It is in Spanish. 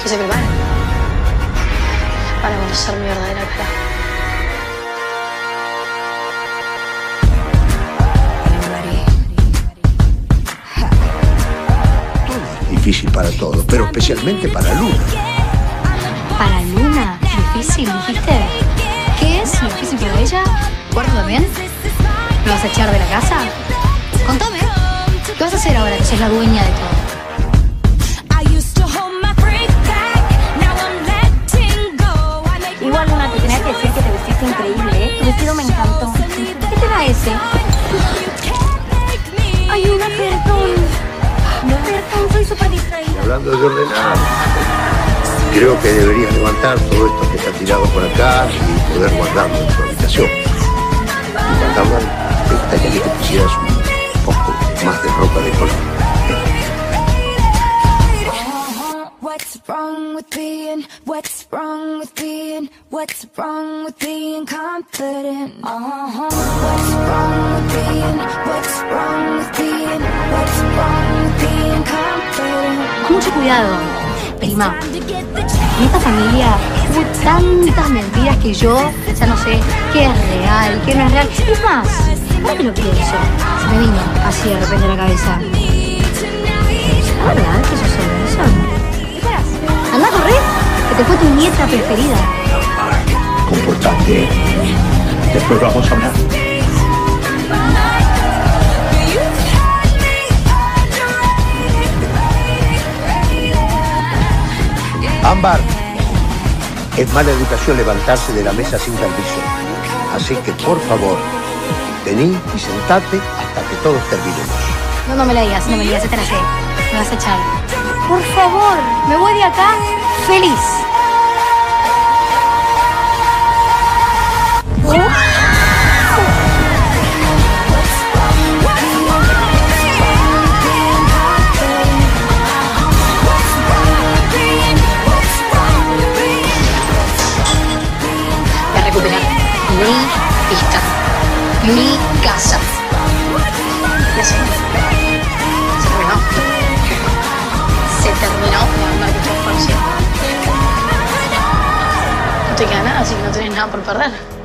que se preparen para conocer mi verdadera cara. Difícil para todos, pero especialmente para Luna. ¿Para Luna? ¿Difícil, dijiste? ¿Qué es difícil para ella? ¿Cuarto también? ¿Me vas a echar de la casa? Contame. ¿Qué vas a hacer ahora que sos la dueña de todo? Igual, Luna, te tenía que decir que te vestiste increíble, ¿eh? Tu vestido me encantó. ¿Qué te da ese? Ay, Luna, perdón. Perdón, soy súper distraída. Hablando de ordenar, creo que deberías levantar todo esto que está tirado por acá y poder guardarlo en tu habitación. Y cuando hablan, te gustaría que te pusieras un poco más de ropa de color. What's wrong with being confident? What's wrong with being confident? Mucho cuidado, prima. En esta familia hubo tantas mentiras que yo ya no sé qué es real, qué no es real. Es más, ahora que lo pienso, se me vino así de repente a la cabeza. ¿La verdad que sos Robinson? Anda a correr, que te fue tu nieta preferida. Comportate. Después vamos a hablar. Ámbar, es mala educación levantarse de la mesa sin permiso. Así que, por favor, vení y sentate hasta que todos terminemos. No me la digas, no me digas, esta la sé. Me vas a echar. Por favor, me voy de acá feliz. Voy a recuperar mi vista, mi casa. Ya sé. Se terminó la marca de No te queda nada, así que no tenés nada por perder.